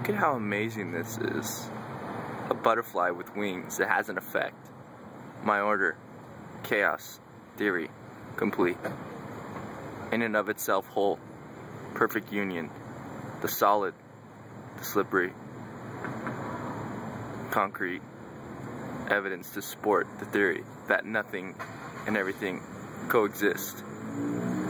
Look at how amazing this is. A butterfly with wings that has an effect. My order. Chaos. Theory. Complete. In and of itself whole. Perfect union. The solid. The slippery. Concrete. Evidence to support the theory that nothing and everything coexist.